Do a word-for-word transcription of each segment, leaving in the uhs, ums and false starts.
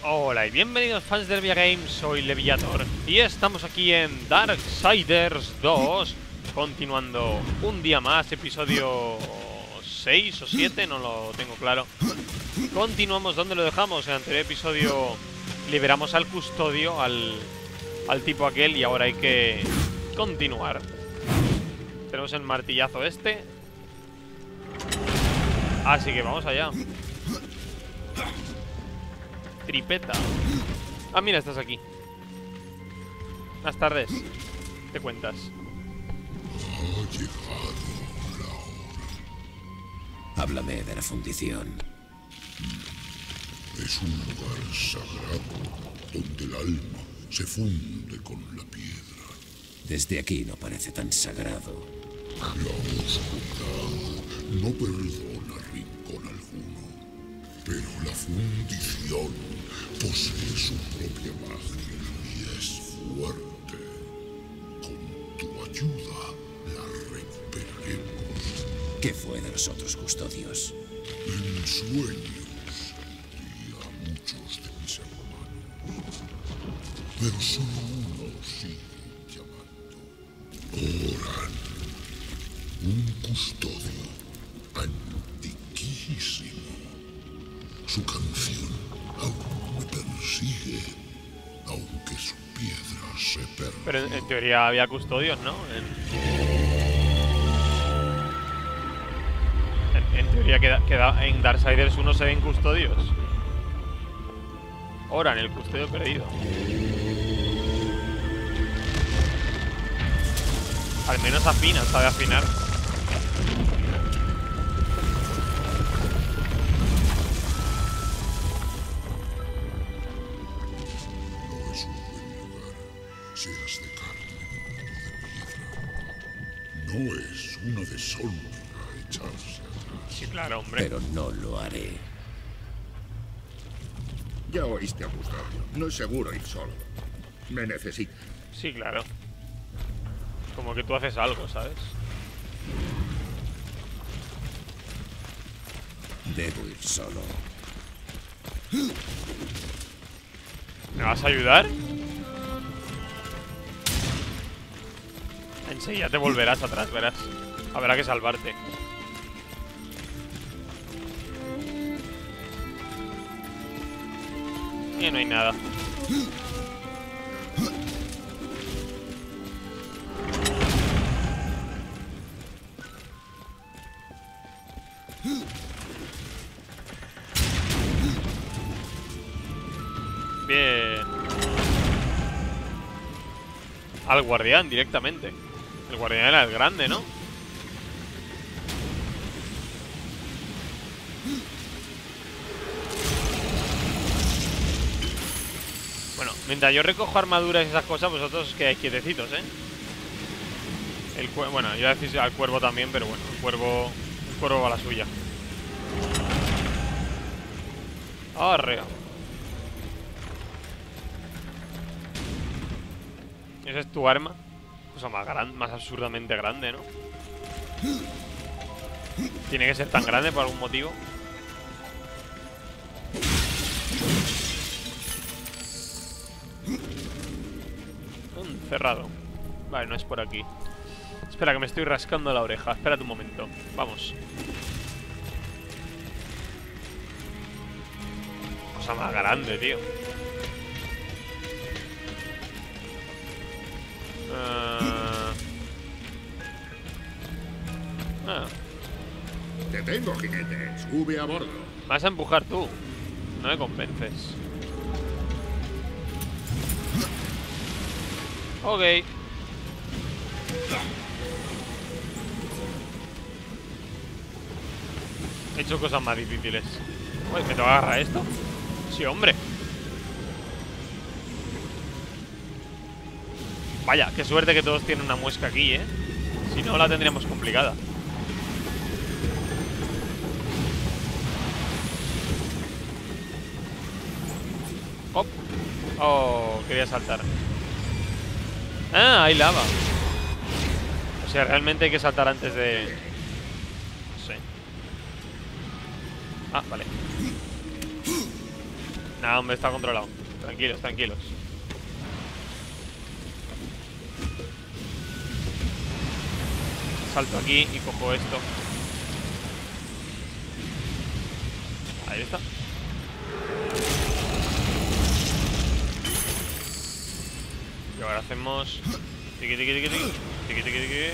Hola y bienvenidos fans de Levia Games, soy Leviator y estamos aquí en Darksiders dos, continuando un día más, episodio seis o siete, no lo tengo claro. Continuamos donde lo dejamos. En el anterior episodio liberamos al custodio, al, al tipo aquel, y ahora hay que continuar. Tenemos el martillazo este, así que vamos allá. Tripeta. Ah, mira, estás aquí. Buenas tardes. ¿Qué cuentas? Ha llegado la hora. Háblame de la fundición. Es un lugar sagrado donde el alma se funde con la piedra. Desde aquí no parece tan sagrado. La oscuridad no perdona rincón alguno, pero la fundición posee su propia magia y es fuerte. Con tu ayuda la recuperaremos. ¿Qué fue de los otros custodios? En sueños vi a muchos de mis hermanos, pero solo uno sigue llamando. Oran, un custodio antiquísimo. Su canción aún me persigue, aunque su piedra se perdió. Pero en, en teoría había custodios, ¿no? En, en, en teoría queda, queda, en Darksiders uno se ven custodios. Oran, el custodio perdido. Al menos afina, sabe afinar. No es un buen lugar, seas de carne o de piedra. No es una deshonra echarse atrás. Sí, claro, hombre. Pero no lo haré. Ya oíste a Custodio. No es seguro ir solo. Me necesita. Sí, claro. Como que tú haces algo, ¿sabes? Debo ir solo. ¿Me vas a ayudar? Enseguida te volverás atrás, verás. Habrá que salvarte. Y no hay nada. Bien. Al guardián directamente. El guardián era el grande, ¿no? Bueno, mientras yo recojo armaduras y esas cosas, vosotros quedáis quietecitos, ¿eh? El cuervo, bueno, yo iba a decir al cuervo también, pero bueno, el cuervo, el cuervo va a la suya. Arrea. Esa es tu arma. Cosa más grande, más absurdamente grande, ¿no? Tiene que ser tan grande por algún motivo. Mm, cerrado. Vale, no es por aquí. Espera, que me estoy rascando la oreja. Espérate un momento. Vamos. Cosa más grande, tío. Uh... Ah. Te tengo, jinete. Sube a bordo. Vas a empujar tú. No me convences. Ok. He hecho cosas más difíciles. Uy, ¿me tengo que agarrar esto? Sí, hombre. Vaya, qué suerte que todos tienen una muesca aquí, ¿eh? Si no, la tendríamos complicada. Oh, oh, quería saltar. Ah, hay lava. O sea, realmente hay que saltar antes de... No sé. Ah, vale. Nah, hombre, está controlado. Tranquilos, tranquilos. Salto aquí y cojo esto. Ahí está. Y ahora hacemos... Tiqui, tiqui, tiqui, tiqui. Tiqui, tiqui, tiqui.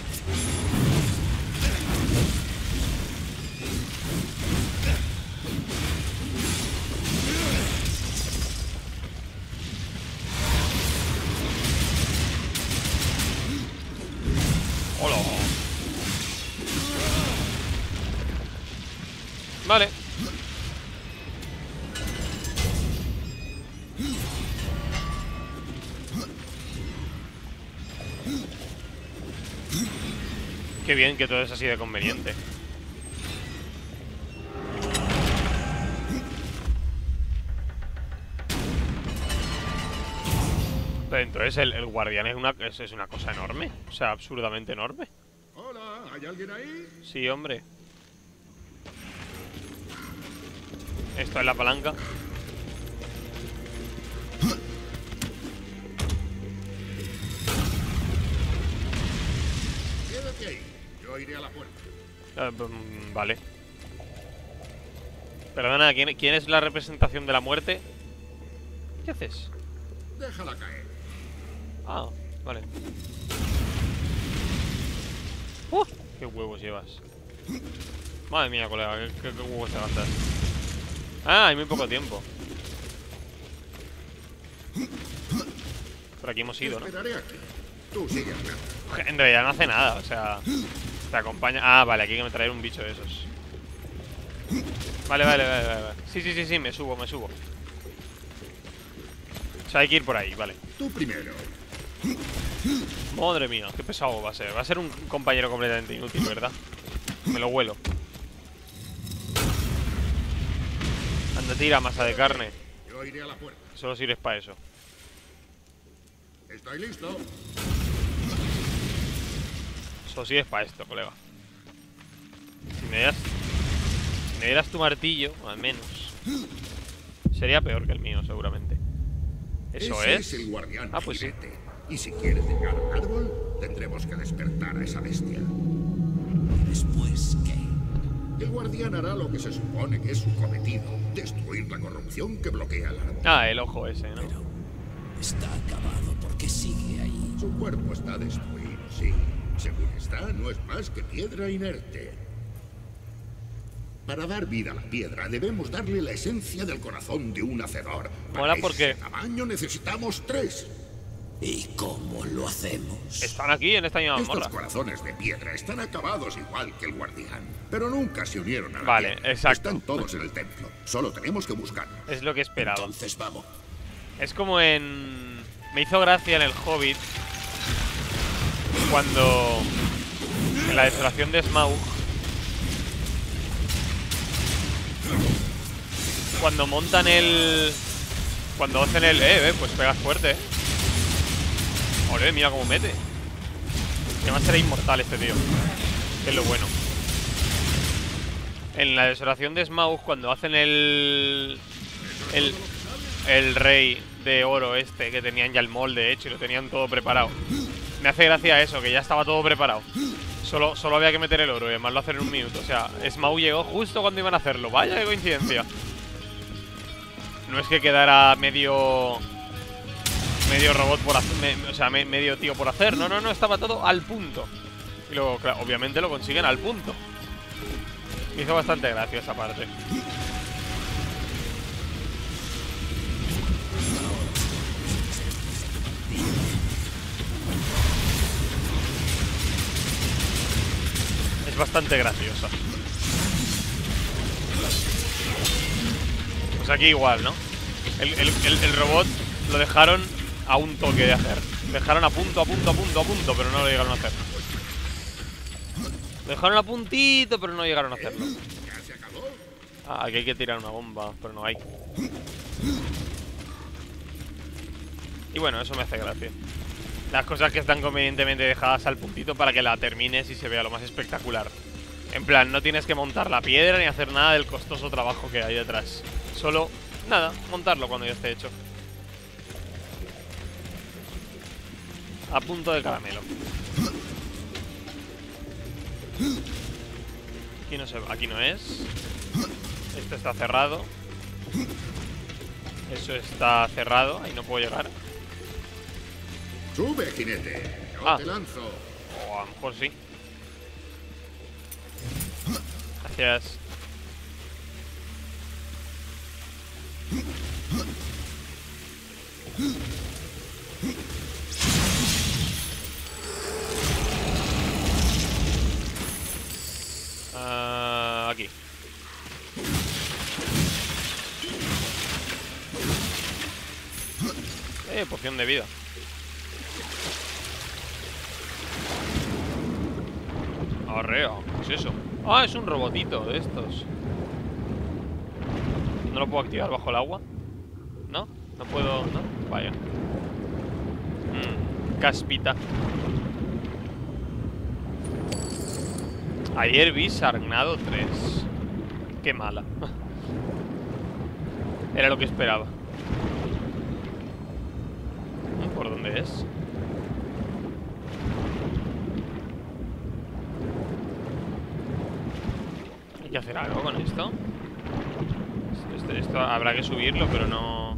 ¡Hola! Vale. Qué bien que todo es así de conveniente. Pero entonces el, el guardián es una, es, es una cosa enorme. O sea, absurdamente enorme. Hola, ¿hay alguien ahí? Sí, hombre. Esto es la palanca. Quédate ahí, yo iré a la puerta. Eh, mm, vale. Perdona, ¿quién, ¿quién es la representación de la muerte? ¿Qué haces? Déjala caer. Ah, vale. ¡Uh! ¡Qué huevos llevas! Madre mía, colega, ¿qué, qué, qué huevos te gastas? Ah, hay muy poco tiempo. Por aquí hemos ido, ¿no? Esperaré aquí. Tú sigue hablando. En realidad no hace nada, o sea... Te acompaña... Ah, vale, aquí hay que me traer un bicho de esos. Vale, vale, vale, vale, vale. Sí, sí, sí, sí, me subo, me subo. O sea, hay que ir por ahí, vale. Tú primero. Madre mía, qué pesado va a ser. Va a ser un compañero completamente inútil, ¿verdad? Me lo huelo. Anda, tira masa de carne. Yo iré a la puerta. Solo sirves para eso. Estoy listo. Solo sirves para esto, colega. Si me dieras... Si me dieras tu martillo, al menos. Sería peor que el mío, seguramente. ¿Eso Ese es? es el guardián. Ah, pues sí. Jinete. Y si quieres llegar al árbol, tendremos que despertar a esa bestia. ¿Después qué? El guardián hará lo que se supone que es su cometido: destruir la corrupción que bloquea el árbol. Ah, el ojo ese, ¿no? Pero está acabado. ¿Por qué sigue ahí? Su cuerpo está destruido, sí. Según está, no es más que piedra inerte. Para dar vida a la piedra, debemos darle la esencia del corazón de un hacedor. Mola Para porque- ese tamaño necesitamos tres. ¿Y cómo lo hacemos? Están aquí en esta misma Estos morra. corazones de piedra están acabados igual que el guardián, pero nunca se unieron a la Vale, piedra. exacto. Están todos en el templo. Solo tenemos que buscarlos. Es lo que esperaba. Entonces vamos. Es como en... Me hizo gracia en el Hobbit cuando... En la desolación de Smaug, cuando montan el... Cuando hacen el... Eh, eh, pues pegas fuerte, eh. Ole, mira cómo mete. Además será inmortal este tío, que es lo bueno. En la desolación de Smaug, cuando hacen el... El... El rey de oro este, que tenían ya el molde hecho y lo tenían todo preparado. Me hace gracia eso, que ya estaba todo preparado. Solo, solo había que meter el oro y además lo hacen en un minuto. O sea, Smaug llegó justo cuando iban a hacerlo. Vaya, qué coincidencia. No es que quedara medio... Medio robot por hacer... Me, o sea, me, medio tío por hacer. No, no, no, estaba todo al punto. Y luego, claro, obviamente lo consiguen al punto. Me hizo bastante gracia esa parte. Es bastante graciosa. Pues aquí igual, ¿no? El, el, el, el robot lo dejaron a un toque de hacer. Dejaron a punto, a punto, a punto, a punto, pero no lo llegaron a hacer. Lo dejaron a puntito, pero no llegaron a hacerlo. ¿Ya se acabó? Ah, aquí hay que tirar una bomba, pero no hay. Y bueno, eso me hace gracia. Las cosas que están convenientemente dejadas al puntito para que la termines y se vea lo más espectacular. En plan, no tienes que montar la piedra ni hacer nada del costoso trabajo que hay detrás. Solo nada, montarlo cuando ya esté hecho. A punto de caramelo. Aquí no se, aquí no es. Esto está cerrado. Eso está cerrado, ahí no puedo llegar. Sube, jinete. Yo Ah. te lanzo. O a lo mejor sí. Gracias. Ah, aquí. Eh, poción de vida. Arreo, ¿qué es eso? Ah, es un robotito de estos. ¿No lo puedo activar bajo el agua? ¿No? No puedo, ¿no? Vaya. Mmm, caspita. Ayer vi Sargnado tres. Qué mala. Era lo que esperaba. ¿Por dónde es? Hay que hacer algo con esto. Esto, esto habrá que subirlo, pero no...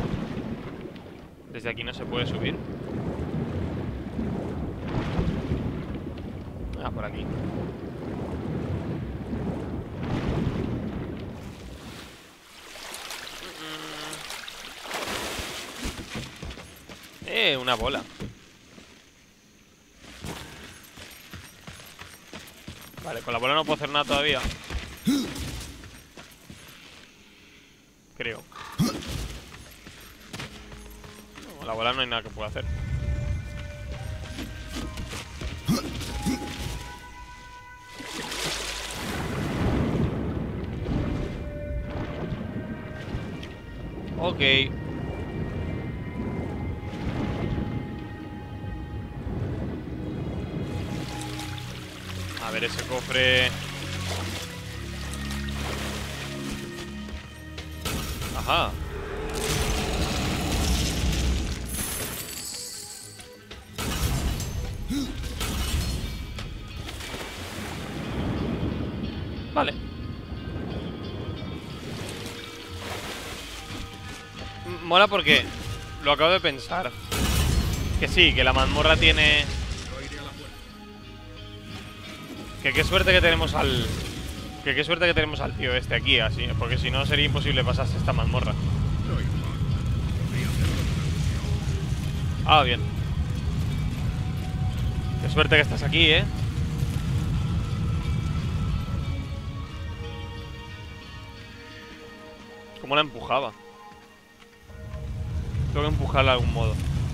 Desde aquí no se puede subir. Ah, por aquí. Eh, una bola. Vale, con la bola no puedo hacer nada todavía. Creo. No, con la bola no hay nada que pueda hacer. Ok. A ver ese cofre. Ajá. Vale. M- Mola porque lo acabo de pensar. Que sí, que la mazmorra tiene... Que qué suerte que tenemos al... Que qué suerte que tenemos al tío este aquí, así. Porque si no sería imposible pasarse esta mazmorra. Ah, bien. Qué suerte que estás aquí, ¿eh? ¿Cómo la empujaba? Tengo que empujarla de algún modo.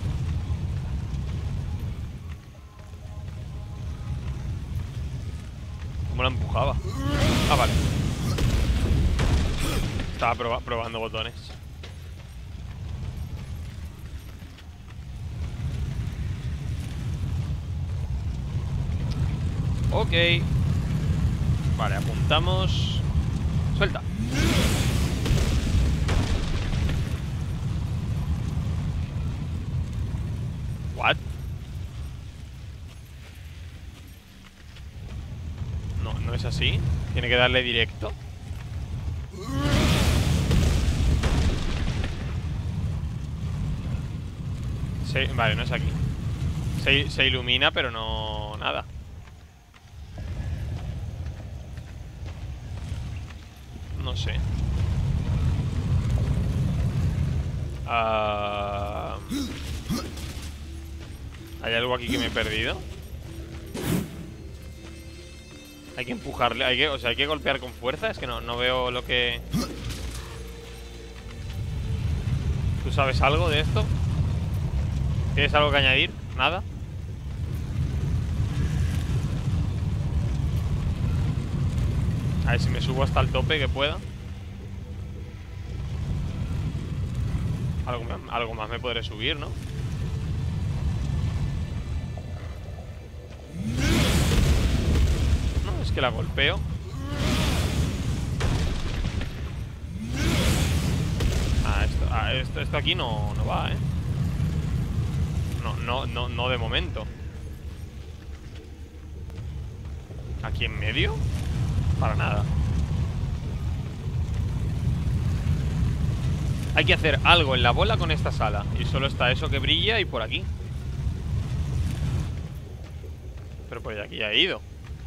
¿Cómo la empujaba? Ah, vale. Estaba proba probando botones. Ok. Vale, apuntamos. Suelta. What? No, no es así. Tiene que darle directo. Se, vale, no es aquí. Se, se ilumina, pero no... nada. No sé. Ah... ¿Hay algo aquí que me he perdido? Hay que empujarle, hay que, o sea, hay que golpear con fuerza. Es que no, no veo lo que... ¿Tú sabes algo de esto? ¿Tienes algo que añadir? ¿Nada? A ver si me subo hasta el tope que pueda. Algo, algo más me podré subir, ¿no? No, es que la golpeo. Ah, esto, esto aquí no, no va, ¿eh? No, no, no, no de momento. ¿Aquí en medio? Para nada. Hay que hacer algo en la bola con esta sala. Y solo está eso que brilla y por aquí. Pero por aquí ya he ido.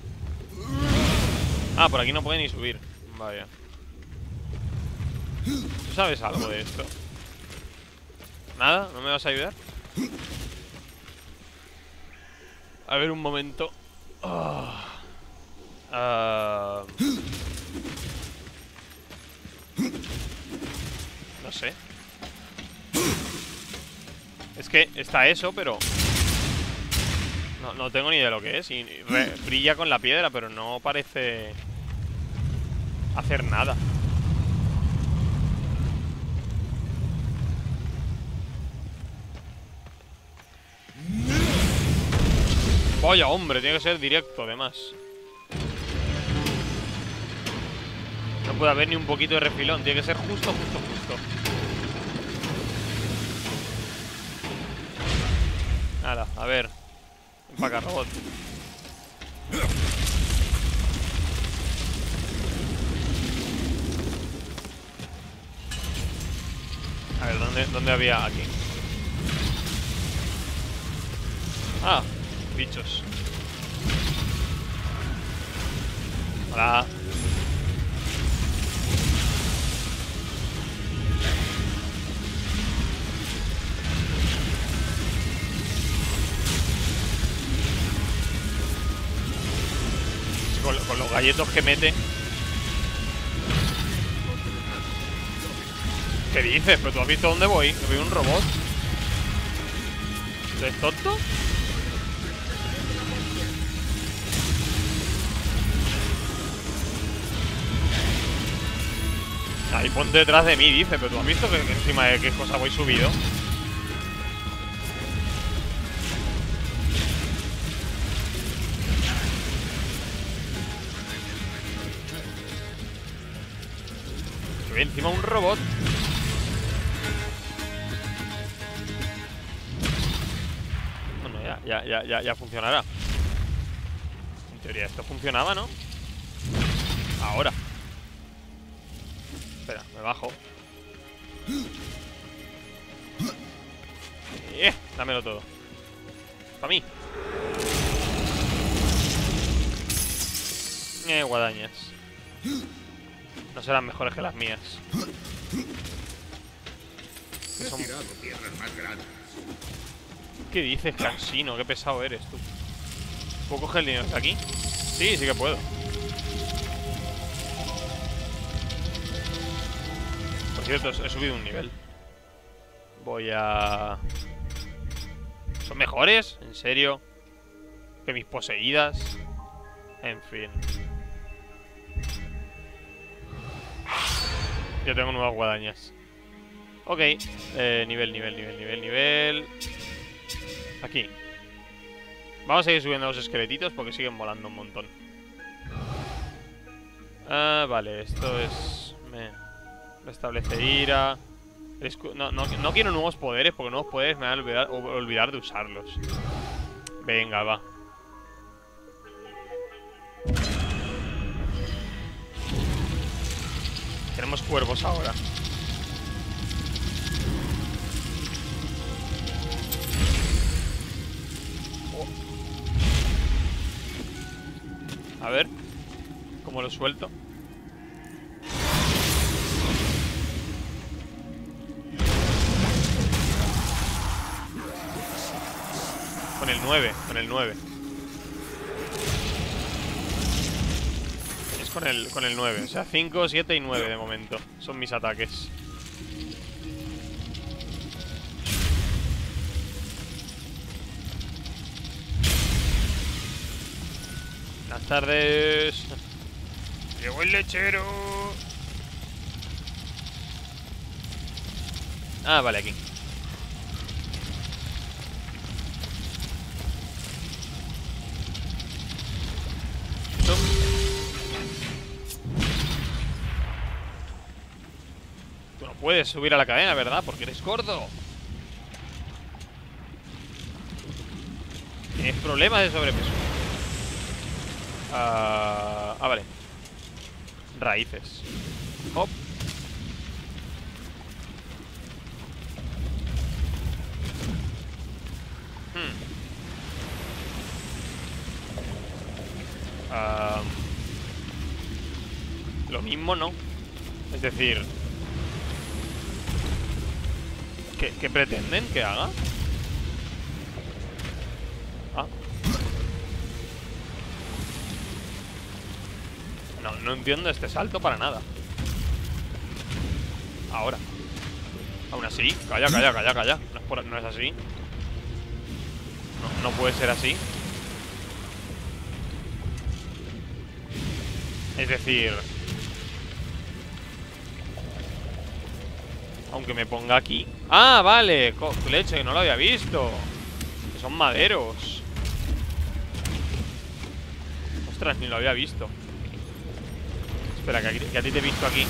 Ah, por aquí no puede ni subir. Vaya. ¿Tú sabes algo de esto? ¿Nada? ¿No me vas a ayudar? A ver, un momento. Oh. Uh... No sé. Es que está eso, pero no, no tengo ni idea de lo que es. Y re, brilla con la piedra, pero no parece hacer nada. Vaya, hombre, tiene que ser directo, además. No puede haber ni un poquito de refilón. Tiene que ser justo, justo, justo. Nada, a ver. Ven para acá, robot. A ver, ¿dónde, dónde había? Aquí. Ah, bichos. Hola. Con, con los galletos que mete. ¿Qué dices? ¿Pero tú has visto dónde voy? Que veo un robot. ¿Eres tonto? Ahí ponte detrás de mí, dice. Pero tú has visto que, que encima de qué cosa voy subido. Que ve encima un robot. Bueno, ya, ya, ya, ya, ya funcionará. En teoría esto funcionaba, ¿no? Ahora. Espera, me bajo. Eh, dámelo todo. Para mí. Eh, guadañas. No serán mejores que las mías. He Son... tirado piedras más grandes. ¿Qué dices, cansino? Qué pesado eres tú. ¿Puedo coger el dinero de aquí? Sí, sí que puedo. Por cierto, he subido un nivel. Voy a... ¿Son mejores? ¿En serio? Que mis poseídas. En fin. Ya tengo nuevas guadañas. Ok. Eh, nivel, nivel, nivel, nivel, nivel. Aquí. Vamos a seguir subiendo los esqueletitos porque siguen volando un montón. Ah, vale, esto es... Me... Restablece ira. No, no, no quiero nuevos poderes porque nuevos poderes me van a olvidar, olvidar de usarlos. Venga, va. Tenemos cuervos ahora. Oh. A ver cómo lo suelto. Con el nueve, con el nueve. Es con el, con el nueve, o sea, cinco, siete y nueve de momento. Son mis ataques. Buenas tardes. Llegó el lechero. Ah, vale, aquí. puedes subir a la cadena, ¿verdad? Porque eres gordo. Tienes problemas de sobrepeso. Ah, ah, vale. Raíces. Hop. Hmm. Ah, lo mismo, ¿no? Es decir, ¿qué, qué pretenden que haga? Ah. No, no entiendo este salto para nada. Ahora. Aún así, calla, calla, calla, calla. No es, por, no es así. No, no puede ser así. Es decir, aunque me ponga aquí. ¡Ah, vale! Co leche, que no lo había visto. Que son maderos. Ostras, ni lo había visto. Espera, que, que a ti te he visto aquí.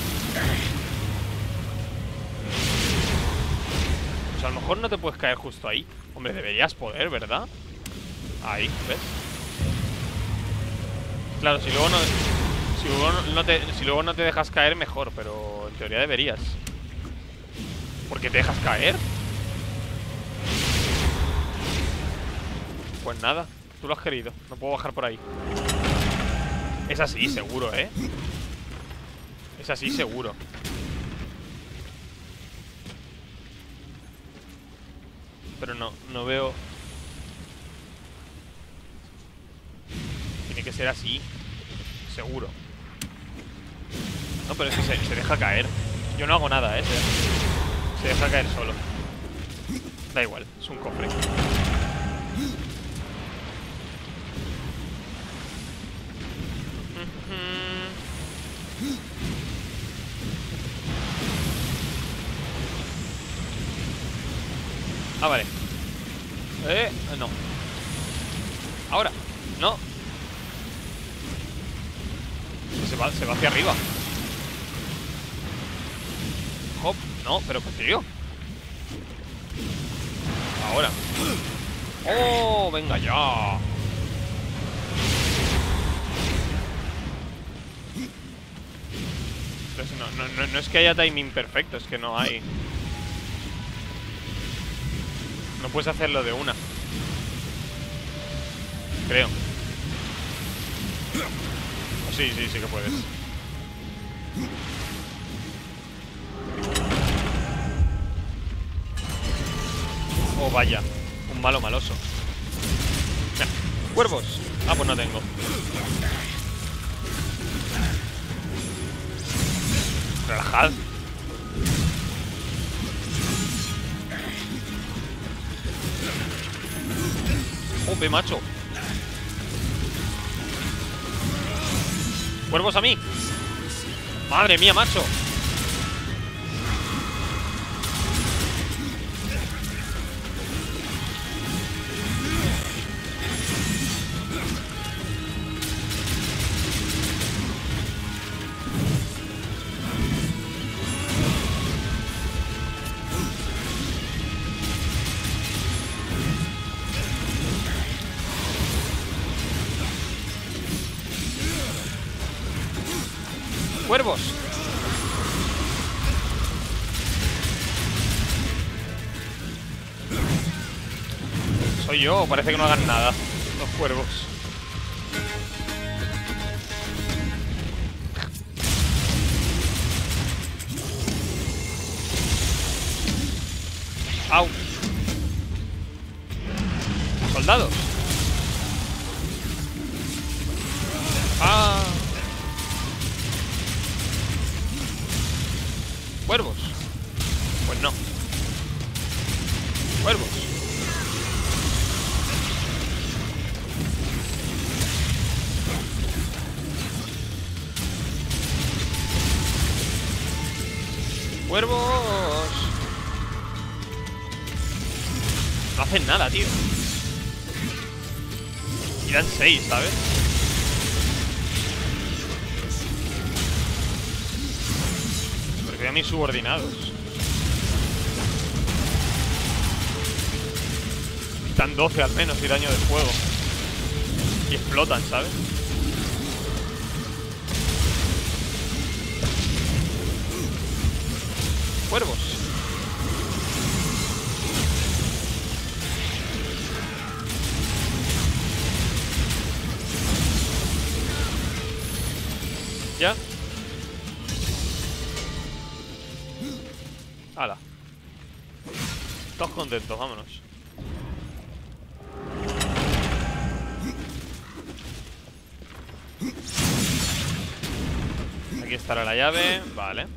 Pues a lo mejor no te puedes caer justo ahí. Hombre, deberías poder, ¿verdad? Ahí, ¿ves? Claro, si luego no... Si luego no te, si luego no te dejas caer, mejor. Pero en teoría deberías. ¿Por qué te dejas caer? Pues nada, tú lo has querido. No puedo bajar por ahí. Es así, seguro, ¿eh? Es así, seguro. Pero no, no veo. Tiene que ser así. Seguro. No, pero es que se, se deja caer. Yo no hago nada, ¿eh? Se, se deja caer solo. Da igual, es un cofre. Ah, vale. Eh, no. Ahora, no. Se va, se va hacia arriba. Hop, no, pero pues tío. Ahora. Oh, venga ya. Entonces, no, no, no, no es que haya timing perfecto, es que no hay. No puedes hacerlo de una. Creo. Oh, sí, sí, sí que puedes. Oh, vaya. Un malo maloso. Mira, cuervos. Ah, pues no tengo. Relajad. Jope, macho. Cuervos a mí. Madre mía, macho. Cuervos. Soy yo, parece que no hagan nada los cuervos. Au. Soldados. Ah. Cuervos. Pues no. Cuervos. Cuervos. No hacen nada, tío. Y dan seis, ¿sabes? Prefiero a mis subordinados. Dan doce al menos y daño de fuego. Y explotan, ¿sabes? Cuervos. ¿Ya? ¡Hala! Todos contentos, vámonos. Aquí estará la llave, vale.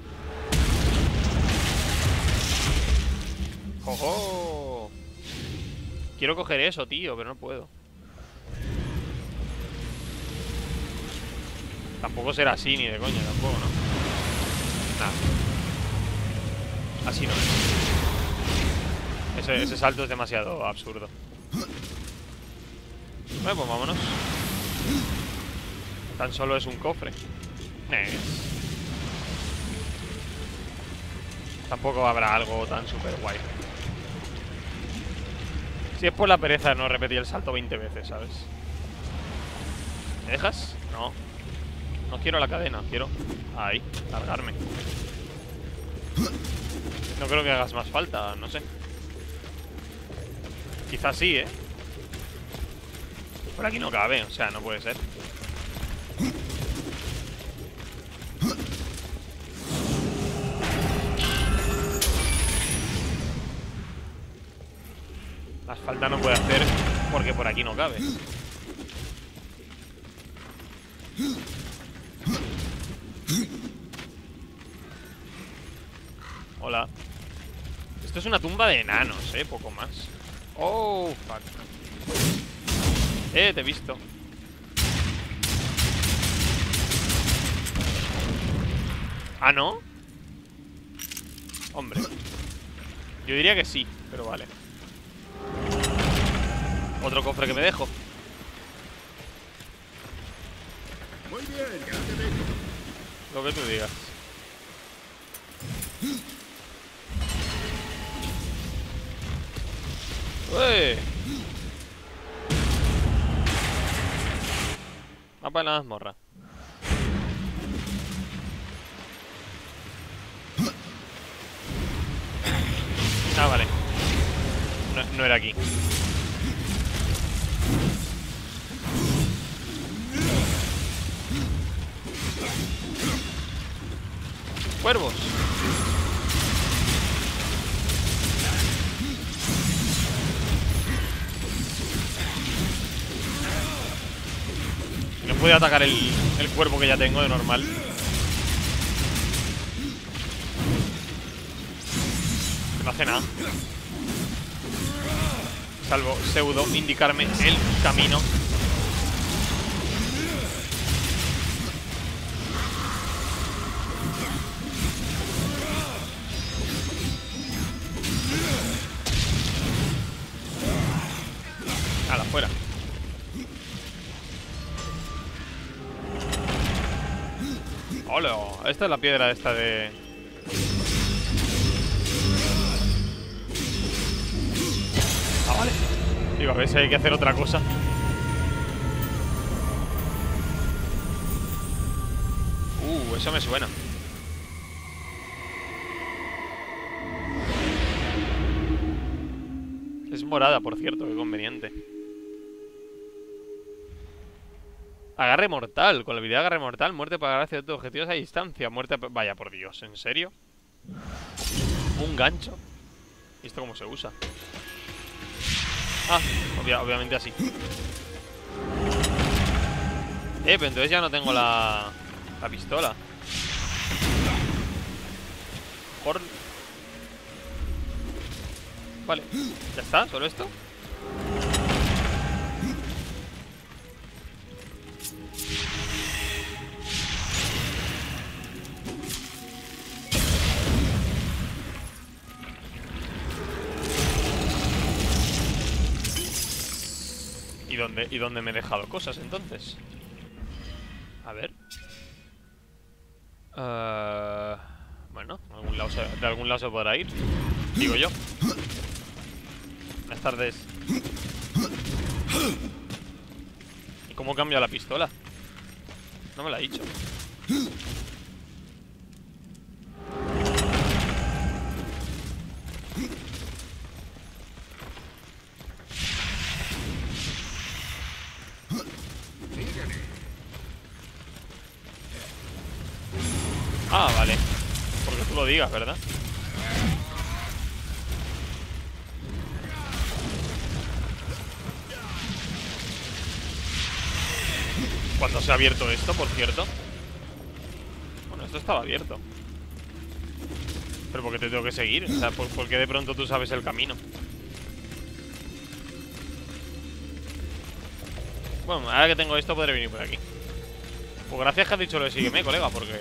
¡Ojo! Quiero coger eso, tío, pero no puedo. Tampoco será así, ni de coña, tampoco, ¿no? Nada. Así no es. Ese, ese salto es demasiado absurdo. Bueno, pues vámonos. Tan solo es un cofre. Eh. Tampoco habrá algo tan super guay. Si es por la pereza de no repetir el salto veinte veces, ¿sabes? ¿Me dejas? No. No quiero la cadena, quiero... Ahí, largarme. No creo que hagas más falta, no sé. Quizás sí, ¿eh? Por aquí no cabe, o sea, no puede ser. Más falta no puede hacer porque por aquí no cabe. Hola. Esto es una tumba de enanos, eh, poco más. Oh, fuck. Eh, te he visto. ¿Ah, no? Hombre. Yo diría que sí, pero vale. Otro cofre que me dejo. Muy bien, ya te vengo. Lo que tú digas. ¡Uy! Va para la mazmorra. Ah, vale. No, no era aquí. Cuervos. No puede atacar el, el cuerpo que ya tengo de normal. No hace nada. Salvo pseudo indicarme el camino. Nada, fuera. Hola, esta es la piedra esta de... Ah, vale. Digo, a ver si hay que hacer otra cosa. Uh, eso me suena. Es morada, por cierto, qué conveniente. Agarre mortal, con la habilidad de agarre mortal, muerte para agarrar ciertos objetivos a distancia. Muerte a... Vaya, por Dios, ¿en serio? Un gancho. ¿Y esto cómo se usa? Ah, obvia, obviamente así. Eh, pero entonces ya no tengo la... La pistola. Por... Vale, ya está, solo esto. ¿Y dónde, ¿Y dónde me he dejado cosas entonces? A ver. Uh, bueno, de algún, lado se, de algún lado se podrá ir. Digo yo. Buenas tardes. ¿Y cómo cambia la pistola? No me lo ha dicho. Ah, vale. Porque tú lo digas, ¿verdad? ¿Cuándo se ha abierto esto, por cierto? Bueno, esto estaba abierto. Pero ¿por qué te tengo que seguir? O sea, ¿por, por qué de pronto tú sabes el camino? Bueno, ahora que tengo esto podré venir por aquí. Pues gracias que has dicho lo de sígueme, colega, porque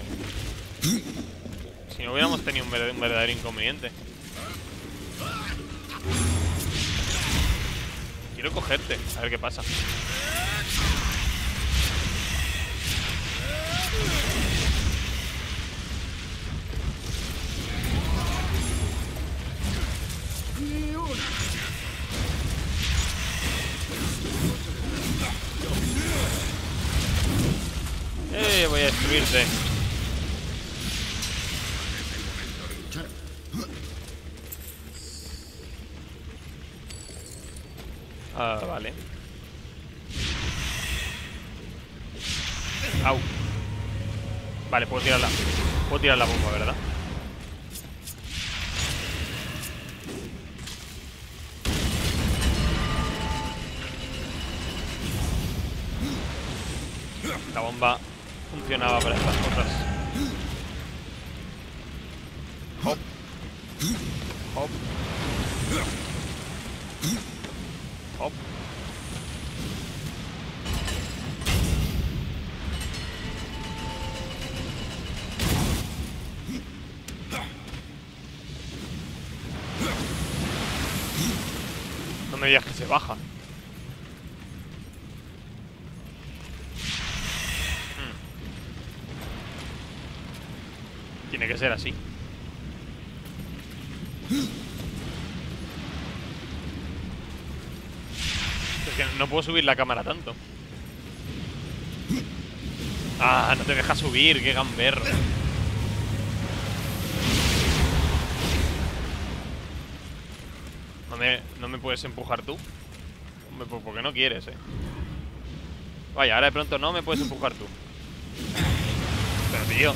si no hubiéramos tenido un verdadero, un verdadero inconveniente. Quiero cogerte, a ver qué pasa. Eh, voy a destruirte. Ah, vale. Au. Vale, puedo tirarla. Puedo tirar la bomba, ¿verdad? La bomba funcionaba para estas cosas. Hop. Hop. Hop. No me digas que se baja. Tiene que ser así. Es que no puedo subir la cámara tanto. Ah, no te deja subir, qué gamberro. ¿No me, no me puedes empujar tú? Hombre, pues porque no quieres, eh. Vaya, ahora de pronto no me puedes empujar tú. Pero tío,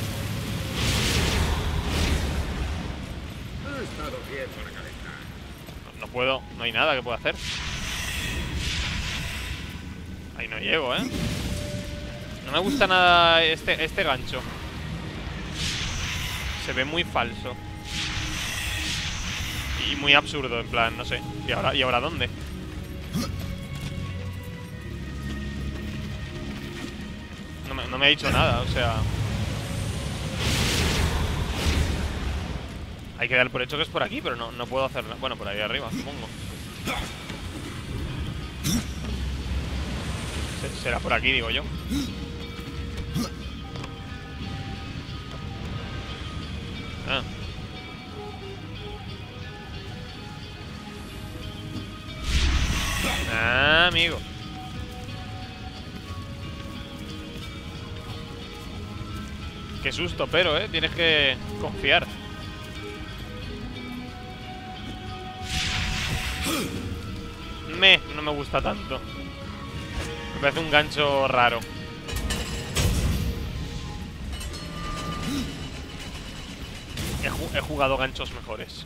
Ha estado bien para calentar. no, no puedo, no hay nada que pueda hacer. Ahí no llego, eh. No me gusta nada este, este gancho. Se ve muy falso. Y muy absurdo, en plan, no sé. ¿Y ahora, ¿y ahora dónde? No me, no me ha dicho nada, o sea... Hay que dar por hecho que es por aquí, pero no, no puedo hacer nada. Bueno, por ahí arriba, supongo. Se- Será por aquí, digo yo. Ah. Ah, amigo. Qué susto, pero, eh. Tienes que confiar. Me, no me gusta tanto. Me parece un gancho raro. He, ju- he jugado ganchos mejores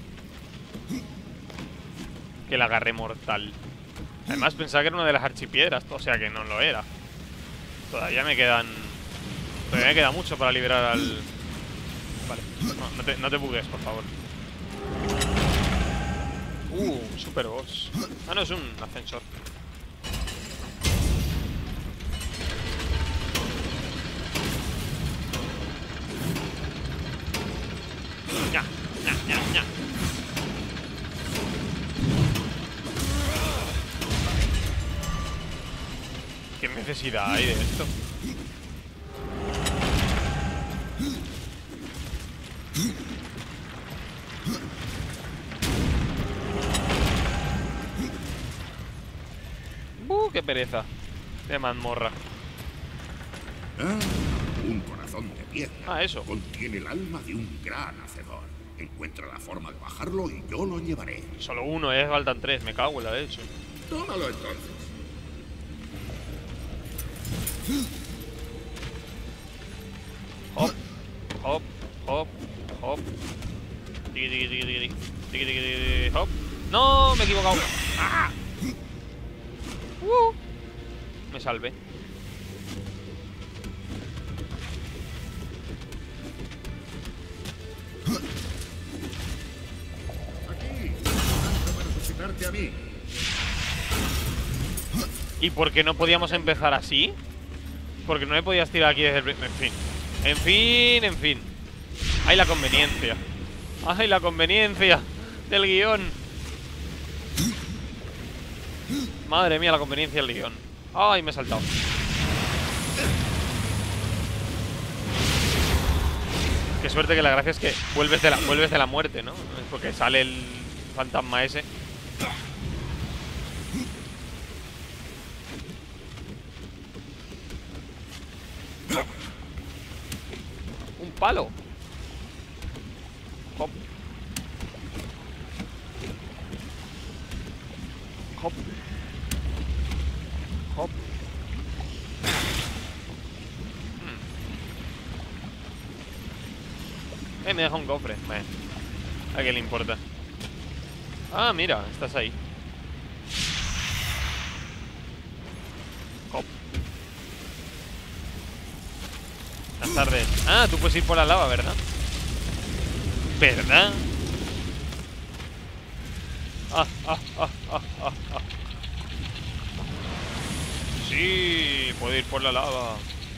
que el agarre mortal. Además pensaba que era una de las archipiedras, o sea que no lo era. Todavía me quedan... Todavía me queda mucho para liberar al... Vale, no, no te, no te bugues, por favor. Uh, super boss. Ah, no, es un ascensor. Ña, ña, ña, ña. ¿Qué necesidad hay de esto? qué pereza de mazmorra. Ah, un corazón de piedra. Ah, eso. Contiene el alma de un gran hacedor. Encuentra la forma de bajarlo y yo lo llevaré. Solo uno, eh, faltan tres. Me cago en la leche. Tómalo entonces. Hop, hop, hop, hop. Tiki, tiki, tiki, tiki, tiki, tiki, tiki, hop. No, me he equivocado. ¡Ah! Uh, me salvé. Aquí, tanto para resucitarte a mí. ¿Y por qué no podíamos empezar así? Porque no me podías tirar aquí desde el... En fin. En fin, en fin. Hay la conveniencia. Hay la conveniencia del guión. Madre mía, la conveniencia del guión. Ay, me he saltado. Qué suerte, que la gracia es que vuelves de la, vuelves de la muerte, ¿no? Porque sale el fantasma ese. Un palo. Hop. Hop. Hop. Hmm. Eh, me deja un cofre. Bueno, ¿a qué le importa? Ah, mira, estás ahí. Hop. Buenas tardes. Ah, tú puedes ir por la lava, ¿verdad? ¿Verdad? Ah, ah, ah, ah, ah, ah. Sí, puedo ir por la lava.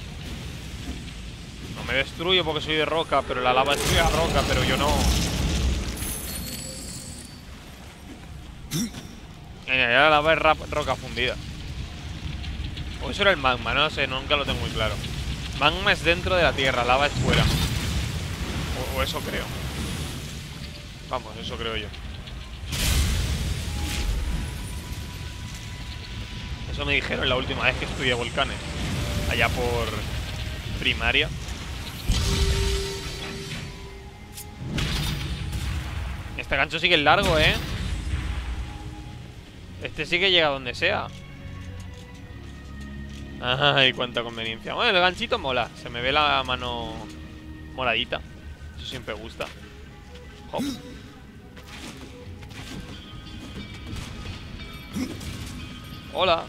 No me destruyo porque soy de roca, pero la lava destruye a roca, pero yo no. Mira, ya la lava es rap- roca fundida. O eso era el magma, no sé, nunca lo tengo muy claro. Magma es dentro de la tierra, lava es fuera. O, o eso creo. Vamos, eso creo yo. Eso me dijeron la última vez que estudié volcanes. Allá por primaria. Este gancho sí que es largo, ¿eh? Este sí que llega a donde sea. Ay, cuánta conveniencia. Bueno, el ganchito mola. Se me ve la mano moradita. Eso siempre gusta. Hop. Hola.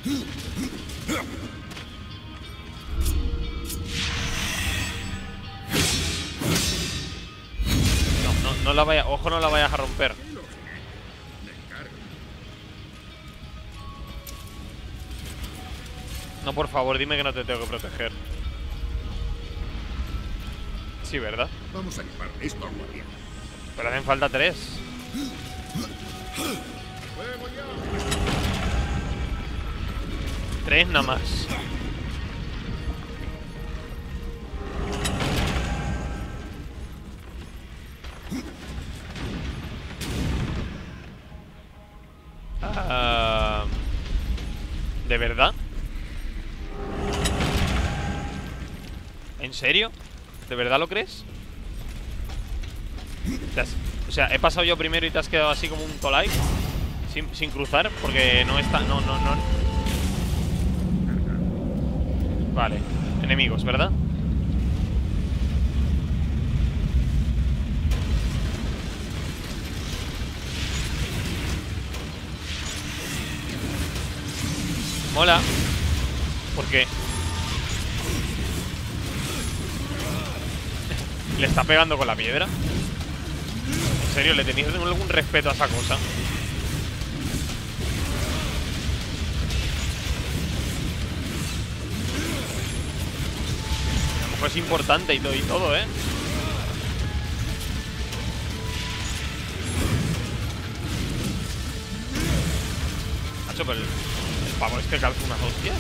No, no, no la vaya. Ojo, no la vayas a romper. No, por favor, dime que no te tengo que proteger. Sí, ¿verdad? Vamos a llevar esto al guardián. Pero hacen falta tres. ¡Fuego ya! Tres nada más. Ah, ¿de verdad? ¿En serio? ¿De verdad lo crees? Te has- o sea, he pasado yo primero y te has quedado así como un tolai sin, sin cruzar, porque no está... No, no, no. Vale, enemigos, ¿verdad? Mola. ¿Por qué? ¿Le está pegando con la piedra? ¿En serio? ¿Le tenéis algún respeto a esa cosa? A lo mejor es importante y todo, y todo, ¿eh? Macho, pero el, el pavo es que calza unas hostias.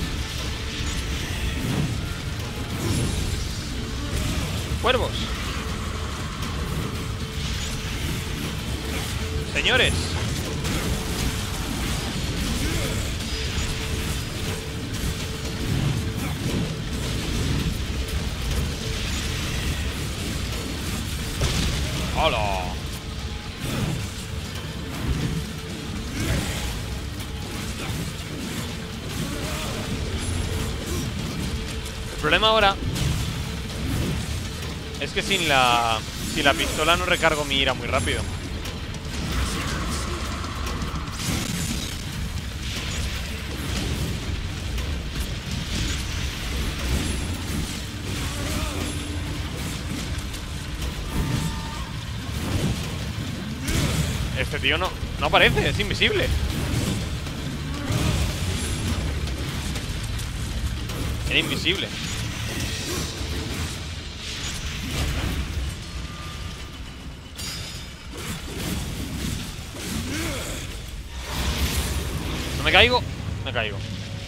Cuervos. Señores. problema ahora es que sin la... sin la pistola no recargo mi ira muy rápido. Este tío no, no aparece, es invisible. Era invisible. ¿No me caigo? Me caigo.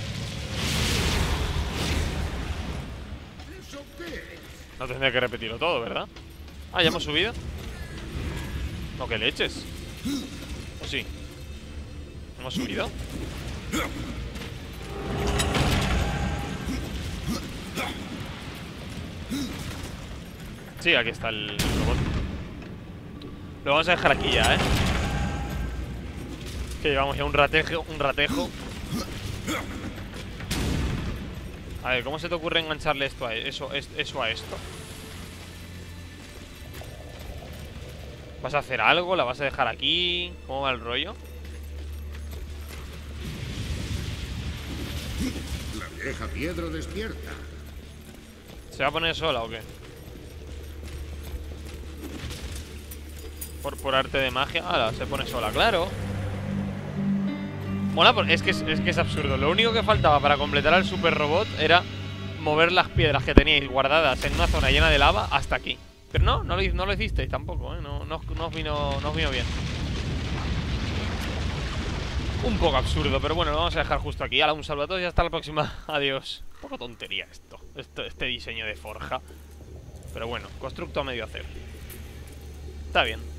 ¿Eso qué es? No tendría que repetirlo todo, ¿verdad? Ah, ¿ya hemos subido? No, que leches. ¿O sí? ¿Hemos subido? Sí, aquí está el robot. Lo vamos a dejar aquí ya, ¿eh? Que llevamos ya un ratejo, un ratejo. A ver, ¿cómo se te ocurre engancharle esto a eso, eso a esto? ¿Vas a hacer algo? ¿La vas a dejar aquí? ¿Cómo va el rollo? La vieja piedra despierta. ¿Se va a poner sola o qué? Por, por arte de magia. Ah, se pone sola, claro. Mola, es que es, es que es absurdo. Lo único que faltaba para completar al super robot era mover las piedras que teníais guardadas en una zona llena de lava hasta aquí. Pero no, no lo, no lo hicisteis tampoco, ¿eh? No, no, no, os vino, no os vino bien. Un poco absurdo, pero bueno, lo vamos a dejar justo aquí. Hala, un saludo a todos y hasta la próxima. Adiós. Un poco tontería esto, esto este diseño de forja. Pero bueno, constructo a medio hacer. Está bien.